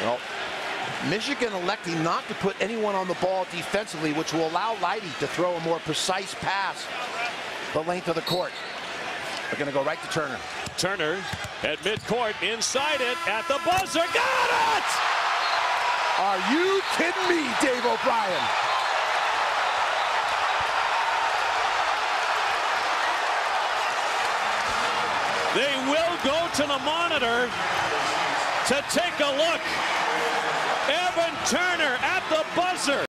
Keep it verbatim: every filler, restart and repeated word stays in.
Well, Michigan electing not to put anyone on the ball defensively, which will allow Leidy to throw a more precise pass the length of the court. They're going to go right to Turner. Turner at midcourt, inside it, at the buzzer. Got it! Are you kidding me, Dave O'Brien? They will go to the monitor to take a look. Evan Turner at the buzzer.